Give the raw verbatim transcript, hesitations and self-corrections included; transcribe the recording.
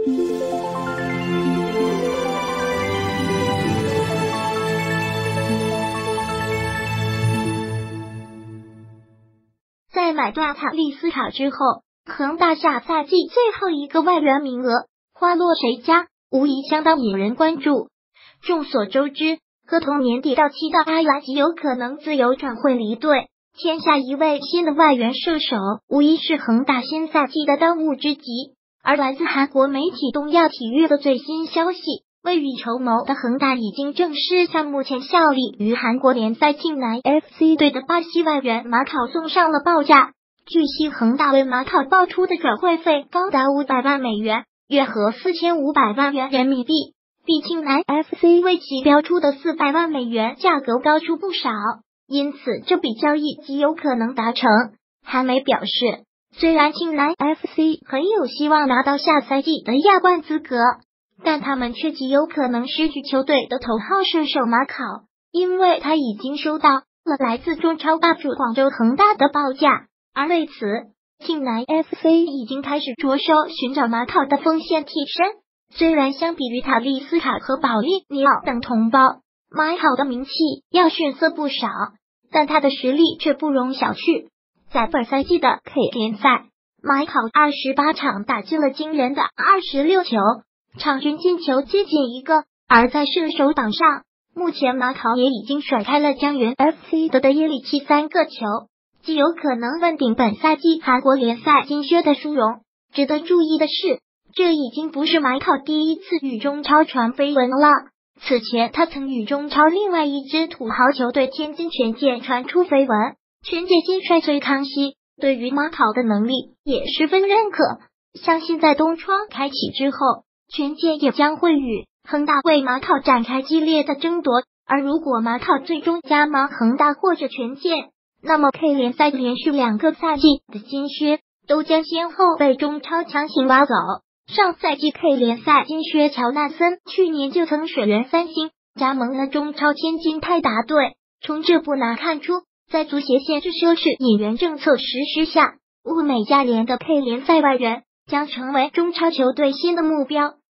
在买断塔利斯卡之后，恒大下赛季最后一个外援名额花落谁家，无疑相当引人关注。众所周知，合同年底到期的阿兰极有可能自由转会离队，签下一位新的外援射手，无疑是恒大新赛季的当务之急。而来自韩国媒体东亚体育的最新消息，未雨绸缪的恒大已经正式向目前效力于韩国联赛庆南 F C 队的巴西外援马考送上了报价。据悉，恒大为马考报出的转会费高达五百万美元，约合四千五百万元人民币，比庆南 F C 为其标出的四百万美元价格高出不少，因此这笔交易极有可能达成。韩媒表示，虽然庆南 F C 很有希望拿到下赛季的亚冠资格，但他们却极有可能失去球队的头号射手马考，因为他已经收到了来自中超霸主广州恒大的报价。而为此，庆南 F C 已经开始着手寻找马考的锋线替身。虽然相比于塔利斯卡和保利尼奥等同胞，马考的名气要逊色不少，但他的实力却不容小觑。在本赛季的 K 联赛，马考二十八场打进了惊人的二十六球，场均进球接近一个。而在射手榜上，目前马考也已经甩开了江源 F C 的的耶里奇三个球，极有可能问鼎本赛季韩国联赛金靴的殊荣。值得注意的是，这已经不是马考第一次与中超传绯闻了。此前他曾与中超另外一支土豪球队天津权健传出绯闻，权健新帅崔康熙对于马考的能力也十分认可，相信在冬窗开启之后，权健也将会与恒大为马考展开激烈的争夺。而如果马考最终加盟恒大或者权健，那么 K 联赛连续两个赛季的金靴都将先后被中超强行挖走。上赛季 K 联赛金靴乔纳森去年就曾水源三星，加盟了中超天津泰达队。从这不难看出，在足协限制奢侈引援政策实施下，物美价廉的 K 联赛外援将成为中超球队新的目标。